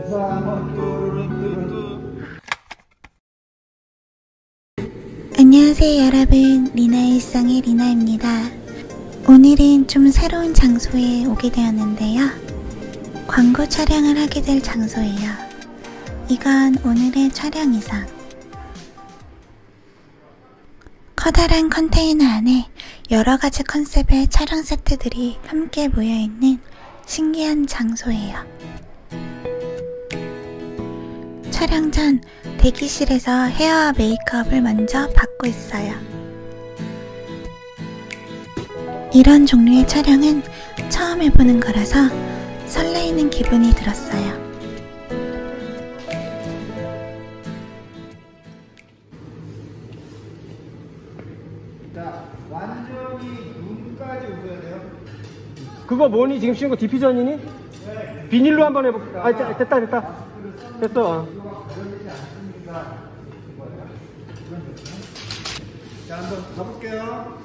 안녕하세요 여러분, 리나의 일상의 리나입니다. 오늘은 좀 새로운 장소에 오게 되었는데요. 광고 촬영을 하게 될 장소예요. 이건 오늘의 촬영 의상. 커다란 컨테이너 안에 여러가지 컨셉의 촬영 세트들이 함께 모여있는 신기한 장소예요. 촬영 전 대기실에서 헤어와 메이크업을 먼저 받고 있어요. 이런 종류의 촬영은 처음 해보는 거라서 설레이는 기분이 들었어요. 자, 완전히 눈까지 웃어야 돼요. 그거 뭐니? 지금 씌운 거 디퓨전이니? 네. 비닐로 한번 해볼까? 아, 됐다. 됐어. 자, 한번 가볼게요.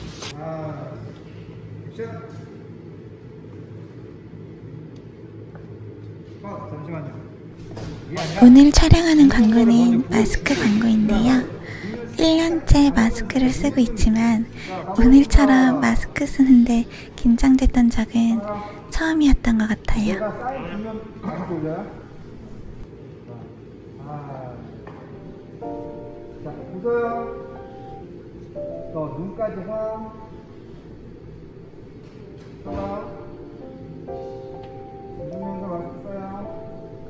잠시만요. 오늘 촬영하는 광고는 마스크 광고인데요. 1년째 마스크를 쓰고 있지만 오늘처럼 마스크 쓰는데 긴장됐던 적은 처음이었던 것 같아요. 제가 사인 주면 다시 올려요. 자, 웃어요. 더 눈까지 화. 웃으면서 마스크 써요.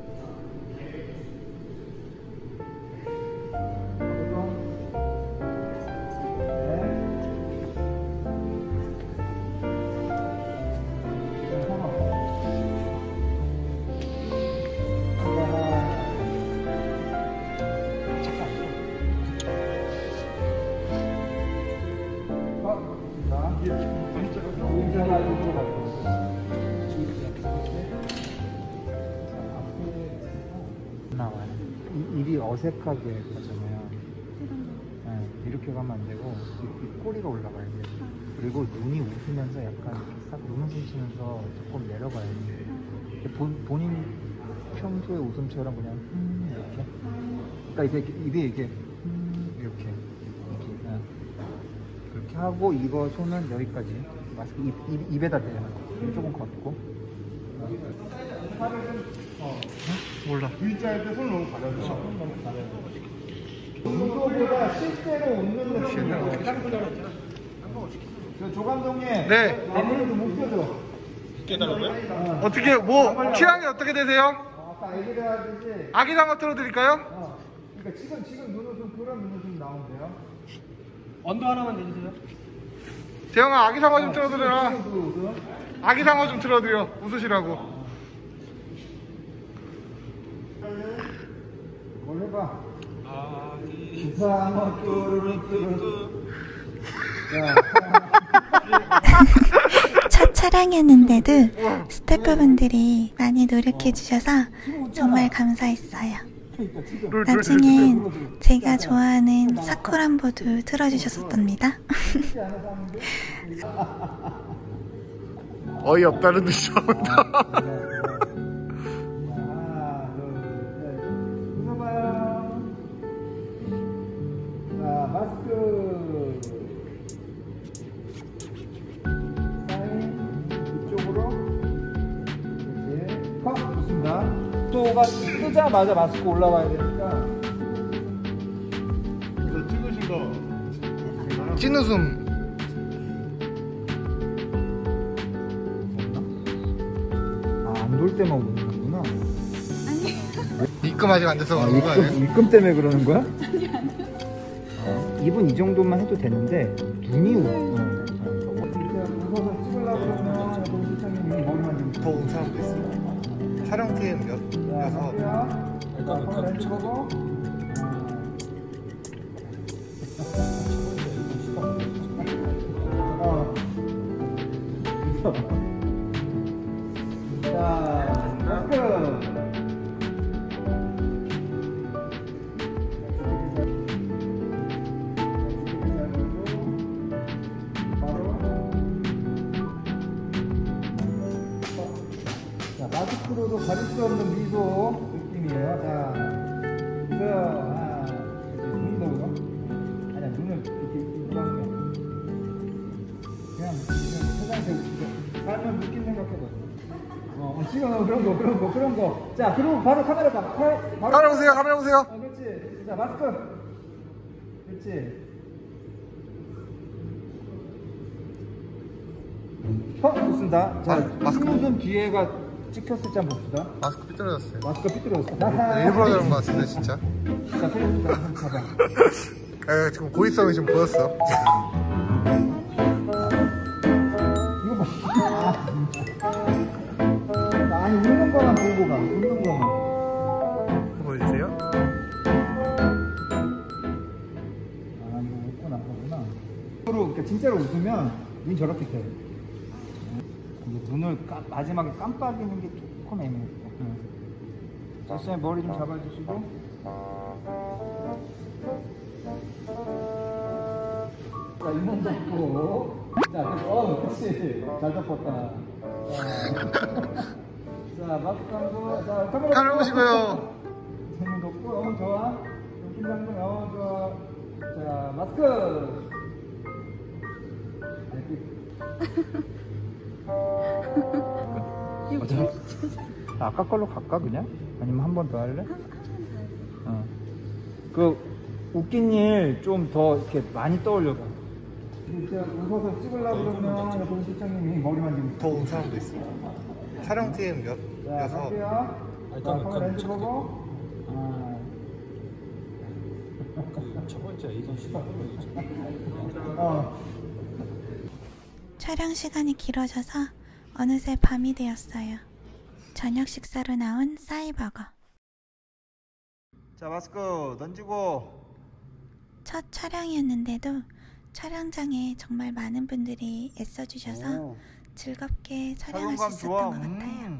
입이 어색하게 가잖아요. 네, 이렇게 가면 안 되고 이 꼬리가 올라가야 돼요. 그리고 눈이 웃으면서 약간 이렇게 싹 눈웃음 치면서 조금 내려가야 돼요. 본인 평소의 웃음처럼 그냥 이렇게. 그러니까 이게 입에 이게 이렇게 네. 그렇게 하고 이거 손은 여기까지 마스크 입에다 대는 거. 조금 걷고. 몰라. 일자할 때 손을 너무 가려져. 손 너무 가려져. 이거보다 실제로 웃는 느낌이 조 감독님. 네. 아무래도 못 껴줘. 깨달아요? 어떻게, 뭐, 취향이 어떻게 되세요? 아까 애기들 하듯이. 아기상어 틀어드릴까요? 그러니까 지금 눈웃음 그런 눈웃음 나오는데요. 언더 하나만 내주세요. 재영아, 아기상어 좀 틀어드려라. 아기상어 좀 틀어드려. 웃으시라고. 뭘 해봐. 이상어 뚜루루뚜루. 첫 촬영이었는데도 스태프분들이 많이 노력해주셔서 정말 감사했어요. 나중엔 제가 좋아하는 사쿠란보도 틀어주셨었답니다. 어이없다는 듯이 마스크 사인 이쪽으로 이렇게 컷 좋습니다. 또가 뜨자마자 마스크 올라와야 되니까 저 찍으신 거 찐웃음. 안 돌 때만 웃는구나. 입금 아직 안 돼서 그런 거 아니에요? 입금 때문에 그러는 거야? 입은 이 정도만 해도 되는데 눈이 웃어서 찍으려고 그러면 동시창님 머리만 좀 더 온 사람도 있어요. 촬영팀 6. 일단 카메라 찍어보. 자, 마스크. 마스크로도 가릴 수 없는 미소 느낌이에요. 자, 눈도 아니야, 눈을 이렇게 감으면 그냥 세상에서 삶을 느낀 생각해봐. 지금 그런 거. 자, 그리고 바로 카메라 봐. 카메라 보세요, 카메라 보세요. 그렇지. 자, 마스크. 그렇지. 좋습니다. 자, 마스크. 뒷모습 뒤에가 찍혔을지 한번 봅시다. 마스크 삐뚤어졌어요. 마스크 삐뚤어졌어. 일부러 저런 거 같은데, 진짜. 자, 필요합니다. 한번 가봐. 지금 고의성이 좀 보였어. 이거 봐. 아니, 웃는 거만 보고 가. 웃는 거만. 보여주세요. 이거 웃고 나서구나. 그러니까 진짜로 웃으면 눈이 저렇게 돼. 눈을 마지막에 깜빡이는 게 조금 애매했다. 자, 쌤 머리 좀 잡아주시고. 자, 이만 덮고. 자, 그렇지. 잘 덮었다. 자, 마스크 감고. 자, 카메라 보시고요. 눈 덮고. 좋아. 눈 감고. 좋아. 자, 마스크. 아까 걸로 갈까 그냥? 아니면 한 번 더 할래? 그 웃긴 일 좀 더 이렇게 많이 떠올려봐. 진짜 웃어서 찍으려고 그러면 옆에 실장님이 머리 만지고 더 온 사람도 있어. 촬영팀 자, 6. 갈게요. 자, 카메라 렌즈 보고. 첫 번째 이건 시간 촬영 시간이 길어져서 어느새 밤이 되었어요. 저녁 식사로 나온 싸이버거. 자, 마스크 던지고. 첫 촬영이었는데도 촬영장에 정말 많은 분들이 애써주셔서 즐겁게 촬영할 수 있었던 것 같아요.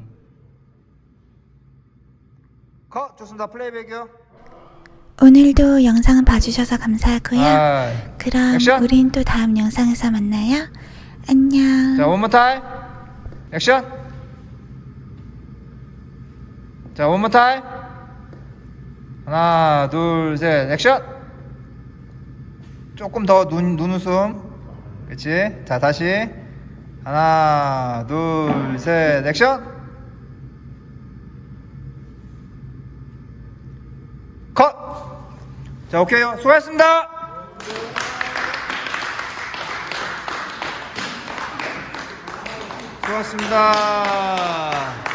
컷! 좋습니다. 플레이백이요. 오늘도 영상 봐주셔서 감사하고요. 그럼 액션! 우린 또 다음 영상에서 만나요. 안녕. 자, one more time. 액션. 자, one more time. 하나, 둘, 셋, 액션. 조금 더 눈웃음. 그렇지. 자, 다시. 하나, 둘, 셋, 액션. 컷. 자, 오케이요. 수고하셨습니다. 수고하셨습니다.